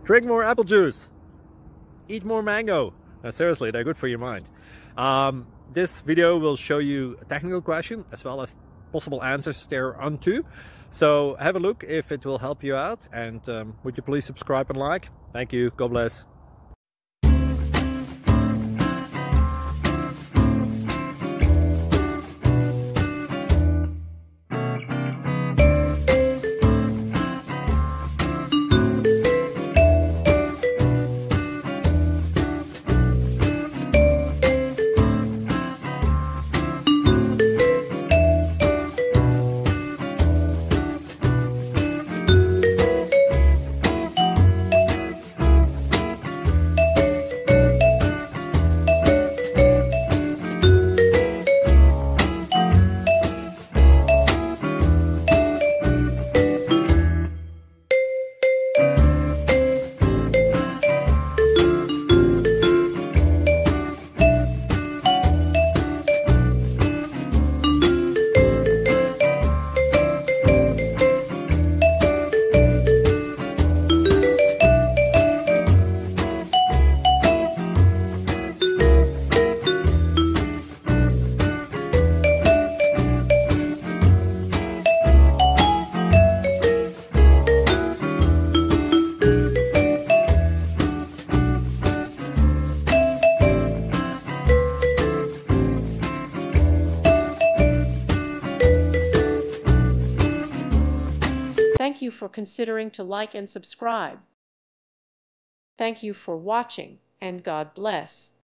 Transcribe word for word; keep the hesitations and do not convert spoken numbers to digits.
Drink more apple juice. Eat more mango. No, seriously, they're good for your mind. Um, this video will show you a technical question as well as possible answers thereunto. So have a look if it will help you out, and um, would you please subscribe and like? Thank you. God bless. Thank you for considering to like and subscribe. Thank you for watching, and God bless.